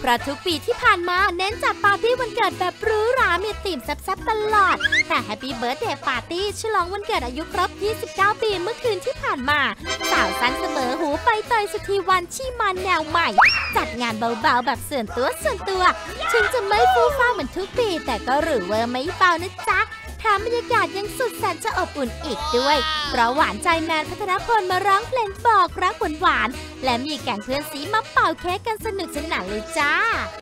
เพราะทุกปีที่ผ่านมาเน้นจัดปาร์ตี้วันเกิดแบบหรูหรามีธีมแซ่บๆตลอดแต่แฮปปี้เบิร์ธเดย์ปาร์ตี้ฉลองวันเกิดอายุครบ29 ปีเมื่อคืนที่ผ่านมาสาวสั้นเสมอหูใบเตยสุธีวรรณชีมาแนวใหม่จัดงานเบาๆแบบส่วนตัวถึงจะไม่ฟูฟ้าเหมือนทุกปีแต่ก็หรูเวอร์ไม่เบานะจ๊ะแถมบรรยากาศยังสุดแสนจะอบอุ่นอีกด้วยเพราะหวานใจแมนพัฒนพลมาร้องเพลงบอกรักหวานๆและมีแก๊งเพื่อนซีมาเป่าเค้กกันสนุกสนานเลยจ้า